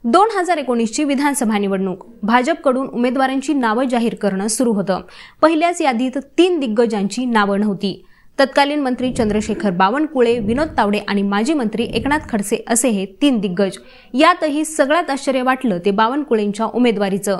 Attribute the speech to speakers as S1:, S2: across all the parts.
S1: 2019 ची विधानसभा निवडणूक भाजपकडून उमेदवारांची नावे जाहीर करणं सुरू होतं। पहिल्याच यादीत 3 दिग्गजांची नावे नव्हती। तत्कालीन मंत्री चंद्रशेखर बावनकुळे, विनोद तावडे आणि माजी मंत्री एकनाथ खडसे असे हे 3 दिग्गज। यातही सगळ्यात आश्चर्य वाटलं ते बावनकुळेंच्या उमेदवारीचं।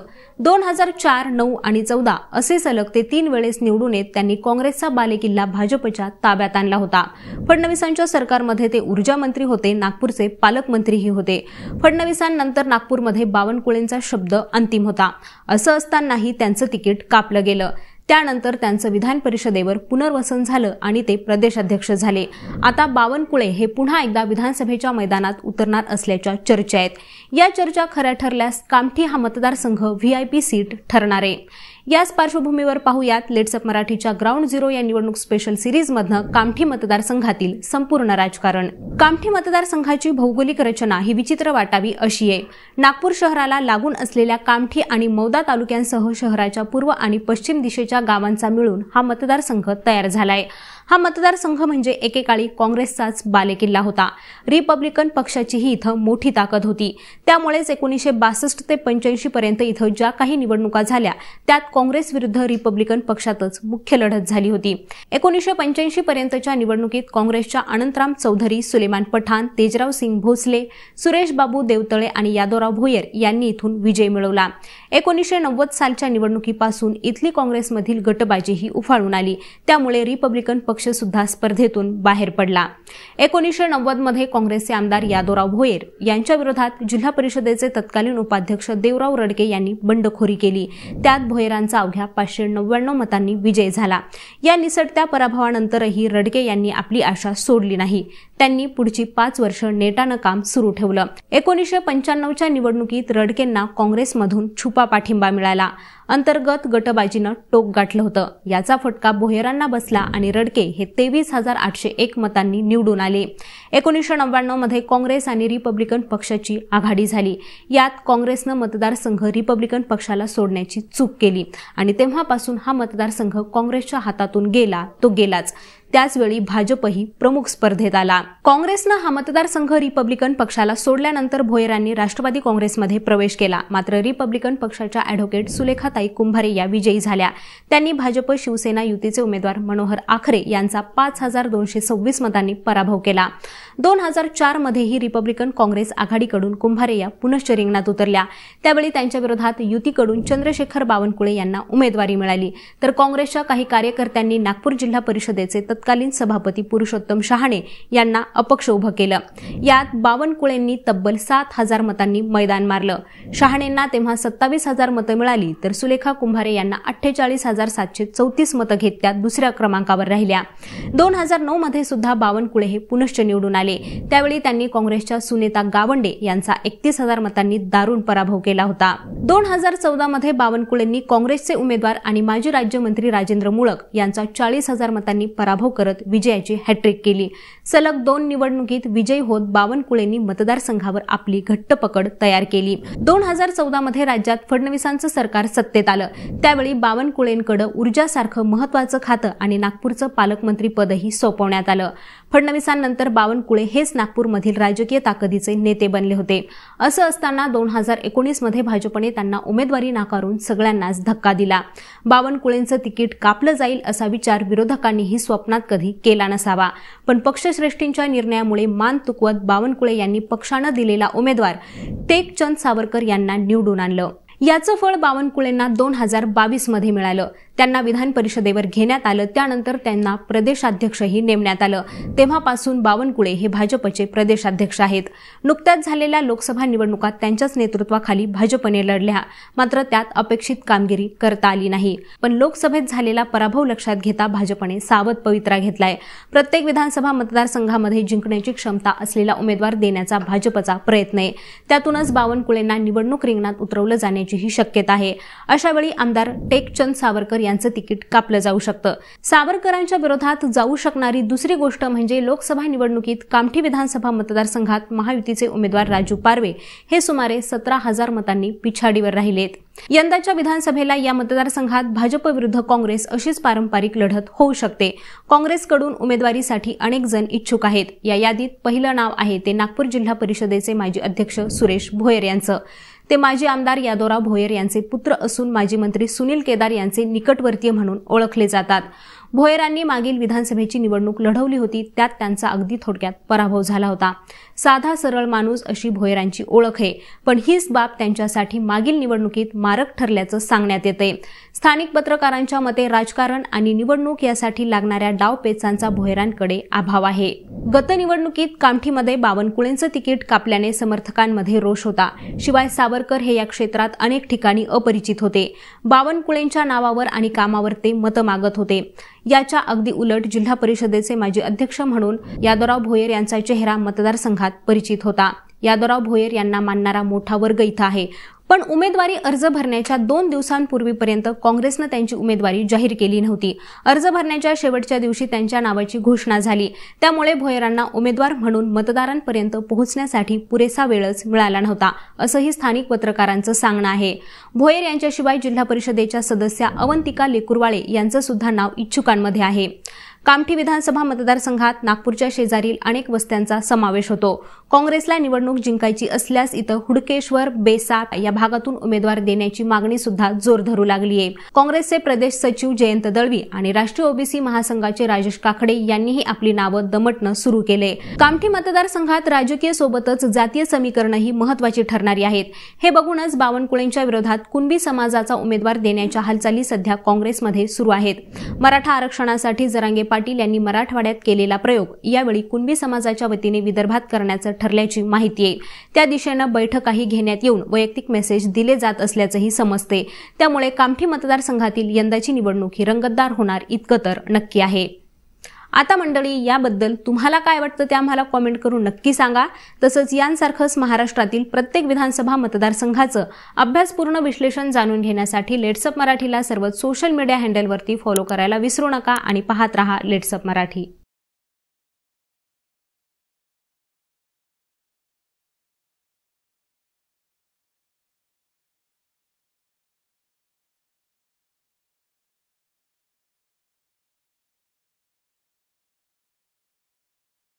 S1: 2004, 9 आणि 14 असे सलग ते 3 वेळेस निवडून येत त्यांनी काँग्रेसचा बालेकिल्ला भाजपच्या ताब्यात आणला होता। फडणवीसांच्या सरकारमध्ये ते ऊर्जा मंत्री होते, नागपूरचे पालकमंत्रीही होते। फडणवीसांनंतर नागपूरमध्ये बावनकुळेंचा शब्द अंतिम होता। असं असतानाही त्यांचं तिकीट कापलं गेलं। त्यानंतर त्यांचं विधान परिषदेवर पुनर्वसन झालं आणि ते प्रदेशाध्यक्ष झाले। आता बावनकुळे हे पुन्हा एकदा विधानसभेच्या मैदानात उतरणार असल्याच्या चर्चा आहेत। या चर्चा खऱ्या ठरल्यास कामठी हा मतदारसंघ व्हीआयपी सीट ठरणार आहे। याच पार्श्वभूमीवर पाहूयात लेट्स अप मराठीच्या ग्राउंड झिरो या निवडणूक स्पेशल सिरीजमधनं कामठी मतदारसंघातील संपूर्ण राजकारण। कामठी मतदारसंघाची भौगोलिक रचना ही विचित्र वाटावी अशी आहे। नागपूर शहराला लागून असलेल्या कामठी आणि मौदा तालुक्यांसह शहराच्या पूर्व आणि पश्चिम दिशेच्या गावांचा मिळून हा मतदारसंघ तयार झालाय। हा मतदारसंघ म्हणजे एकेकाळी काँग्रेसचाच बालेकिल्ला होता। रिपब्लिकन पक्षाचीही इथं मोठी ताकद होती। त्यामुळेच 1962 ते 85 पर्यंत इथं ज्या काही निवडणुका झाल्या त्यात काँग्रेस विरुद्ध रिपब्लिकन पक्षातच मुख्य लढत झाली होती। 1985 पर्यंतच्या निवडणुकीत काँग्रेसच्या अनंतराम चौधरी, सुलेमान पठाण, तेजराव सिंग भोसले, सुरेश बाबू देवतळे आणि यादवराव भोयर यांनी इथून विजय मिळवला। 1990 सालच्या निवडणुकीपासून इथली काँग्रेसमधील गटबाजीही उफाळून आली। त्यामुळे रिपब्लिकन पक्ष सुद्धा स्पर्धेतून बाहेर पडला। 1990 मध्ये काँग्रेसचे आमदार यादवराव भोयर यांच्या विरोधात जिल्हा परिषदेचे तत्कालीन उपाध्यक्ष देवराव रडके यांनी बंडखोरी केली। त्यात भोयरांचा अवघ्या 599 मतांनी विजय झाला। या निसटत्या पराभवानंतरही रडके यांनी आपली आशा सोडली नाही। त्यांनी पुढची 5 वर्ष नेटानं काम सुरू ठेवलं। 1995च्या निवडणुकीत रडकेंना काँग्रेसमधून छुपा पाठिंबा मिळाला। अंतर्गत गटबाजीनं टोक गाठलं होतं। याचा फटका भोयरांना बसला आणि रडके हे 23,801 मतांनी निवडून आले। 1999 मध्ये काँग्रेस आणि रिपब्लिकन पक्षाची आघाडी झाली। यात काँग्रेसनं मतदारसंघ रिपब्लिकन पक्षाला सोडण्याची चूक केली आणि तेव्हापासून हा मतदारसंघ काँग्रेसच्या हातातून गेला तो गेलाच। त्याचवेळी भाजपही प्रमुख स्पर्धेत आला। काँग्रेसनं हा मतदारसंघ रिपब्लिकन पक्षाला सोडल्यानंतर भोयरांनी राष्ट्रवादी काँग्रेसमध्ये प्रवेश केला। मात्र रिपब्लिकन पक्षाच्या ॲडव्होकेट सुलेखाताई कुंभारे या विजयी झाल्या। त्यांनी भाजप शिवसेना युतीचे उमेदवार मनोहर आखरे यांचा 5,226 मतांनी पराभव केला। 2004 मध्येही रिपब्लिकन काँग्रेस आघाडीकडून कुंभारे या पुनश्च रिंगणात उतरल्या। त्यावेळी त्यांच्या विरोधात युतीकडून चंद्रशेखर बावनकुळे यांना उमेदवारी मिळाली, तर काँग्रेसच्या काही कार्यकर्त्यांनी नागपूर जिल्हा परिषदेचे तत्कालीन सभापती पुरुषोत्तम शहाणे यांना अपक्ष उभं केलं। यात बावनकुळेंनी तब्बल 7,000 मतांनी मैदान मारलं। शहाणेंना तेव्हा 27,000 मतं मिळाली, तर सुलेखा कुंभारे यांना 48,734 मतं घेत त्या दुसऱ्या क्रमांकावर राहिल्या। 2009 मध्ये सुद्धा बावनकुळे हे पुनश्च निवडून आले। त्यावेळी त्यांनी काँग्रेसच्या सुनेता गावंडे यांचा 31,000 मतांनी दारुण पराभव केला होता। 2014 मध्ये बावनकुळेंनी काँग्रेसचे उमेदवार आणि माजी राज्यमंत्री राजेंद्र मुळक यांचा 40,000 मतांनी पराभव करत विजयाची हॅट्रिक केली। सलग 2 निवडणुकीत विजयी होत बावनकुळेंनी मतदारसंघावर आपली घट्ट पकड तयार केली। 2014 मध्ये राज्यात फडणवीसांचं सरकार सत्तेत आलं। त्यावेळी बावनकुळेंकडे ऊर्जासारखं महत्त्वाचं खातं आणि नागपूरचं पालकमंत्री पदही सोपवण्यात आलं। फडणवीसांनंतर बावनकुळे हेच नागपूरमधील राजकीय ताकदीचे नेते बनले होते। असं असताना 2019 मध्ये भाजपने त्यांना उमेदवारी नाकारून सगळ्यांनाच धक्का दिला। बावनकुळेंचं तिकीट कापलं जाईल असा विचार विरोधकांनीही स्वप्नात कधी केला नसावा, पण पक्षश्रेष्ठींच्या निर्णयामुळे मान तुकवत बावनकुळे यांनी पक्षानं दिलेला उमेदवार टेकचंद सावरकर यांना निवडून आणलं। याचं फळ बावनकुळेंना 2022 मध्ये मिळालं। त्यांना विधान परिषदेवर घेण्यात आलं। त्यानंतर त्यांना प्रदेशाध्यक्षही नेमण्यात आलं। तेव्हापासून बावनकुळे हे भाजपचे प्रदेशाध्यक्ष आहेत। नुकत्याच झालेल्या लोकसभा निवडणुकात त्यांच्याच नेतृत्वाखाली भाजपने लढल्या, मात्र त्यात अपेक्षित कामगिरी करता आली नाही। पण लोकसभेत झालेला पराभव लक्षात घेता भाजपने सावध पवित्रा घेतलाय। प्रत्येक विधानसभा मतदारसंघामध्ये जिंकण्याची क्षमता असलेला उमेदवार देण्याचा भाजपचा प्रयत्न आहे। त्यातूनच बावनकुळेंना निवडणूक रिंगणात उतरवलं जाण्याचीही शक्यता आहे। अशावेळी आमदार टेकचंद सावरकर यांचं तिकीट कापलं जाऊ शकतं। सावरकरांच्या विरोधात जाऊ शकणारी दुसरी गोष्ट म्हणजे लोकसभा निवडणुकीत कामठी विधानसभा मतदारसंघात महायुतीचे उमेदवार राजू पारवे हे सुमारे 17,000 मतांनी पिछाडीवर राहिलेत। यंदाच्या विधानसभेला या मतदारसंघात भाजप विरुद्ध काँग्रेस अशीच पारंपरिक लढत होऊ शकते। काँग्रेसकडून उमेदवारीसाठी अनेक जण इच्छुक आहेत। या यादीत पहिलं नाव आहे ते नागपूर जिल्हा परिषदेचे माजी अध्यक्ष सुरेश भोयर यांचं। ते माजी आमदार यादवराव भोयर यांचे पुत्र असून माजी मंत्री सुनील केदार यांचे निकटवर्तीय म्हणून ओळखले जातात। भोयरांनी मागील विधानसभेची निवडणूक लढवली होती, त्यात त्यांचा अगदी थोडक्यात पराभव झाला होता। साधा सरळ माणूस अशी भोयरांची ओळख आहे, पण हीच बाब त्यांच्यासाठी मागील निवडणुकीत मारक ठरल्याचं सांगण्यात येतंय। स्थानिक पत्रकारांच्या मते राजकारण आणि निवडणूक यासाठी लागणाऱ्या डावपेचांचा भोयरांकडे अभाव आहे। गत निवडणुकीत कामठीमध्ये बावनकुळेंचं तिकीट कापल्याने समर्थकांमध्ये रोष होता। शिवाय सावरकर हे या क्षेत्रात अनेक ठिकाणी अपरिचित होते। बावनकुळेंच्या नावावर आणि कामावर ते मतं मागत होते। याच्या अगदी उलट जिल्हा परिषदेचे माजी अध्यक्ष म्हणून यादवराव भोयर यांचा चेहरा मतदारसंघात परिचित होता। यादवराव भोयर यांना मानणारा मोठा वर्ग इथं आहे, पण उमेदवारी अर्ज भरण्याच्या 2 दिवसांपूर्वीपर्यंत काँग्रेसनं त्यांची उमेदवारी जाहीर केली नव्हती। अर्ज भरण्याच्या शेवटच्या दिवशी त्यांच्या नावाची घोषणा झाली, त्यामुळे भोयरांना उमेदवार म्हणून मतदारांपर्यंत पोहोचण्यासाठी पुरेसा वेळच मिळाला नव्हता, असंही स्थानिक पत्रकारांचं सांगणं आहे। भोयर यांच्याशिवाय जिल्हा परिषदेच्या सदस्या अवंतिका लेकुरवाळे यांचं सुद्धा नाव इच्छुकांमध्ये आहे। कामठी विधानसभा मतदारसंघात नागपूरच्या शेजारील अनेक वस्त्यांचा समावेश होतो। काँग्रेसला निवडणूक जिंकायची असल्यास इथं हुडकेश्वर, बेसाट या भागातून उमेदवार देण्याची मागणी सुद्धा जोर धरू लागली आहे। काँग्रेसचे प्रदेश सचिव जयंत दळवी आणि राष्ट्रीय ओबीसी महासंघाचे राजेश काकडे यांनीही आपली नावं दमटणं सुरू केले। कामठी मतदारसंघात राजकीय सोबतच जातीय समीकरणही महत्त्वाची ठरणारी आहेत। हे बघूनच बावनकुळेंच्या विरोधात कुणबी समाजाचा उमेदवार देण्याच्या हालचाली सध्या काँग्रेसमध्ये सुरू आहेत। मराठा आरक्षणासाठी जरांगे पाटील यांनी मराठवाड्यात केलेला प्रयोग यावेळी कुणबी समाजाच्या वतीने विदर्भात करण्याचं ठरल्याची माहिती आहे। त्या दिशेनं बैठकाही घेण्यात येऊन वैयक्तिक मेसेज दिले जात असल्याचंही समजते। त्यामुळे कामठी मतदारसंघातील यंदाची निवडणूक ही रंगतदार होणार इतकं तर नक्की आहे। आता मंडळी, याबद्दल तुम्हाला काय वाटतं ते आम्हाला कॉमेंट करून नक्की सांगा। तसंच यांसारखंच महाराष्ट्रातील प्रत्येक विधानसभा मतदारसंघाचं अभ्यासपूर्ण विश्लेषण जाणून घेण्यासाठी लेट्स अप मराठीला सर्व सोशल मीडिया हँडलवरती फॉलो करायला विसरू नका आणि पाहत रहा लेट्स अप मराठी।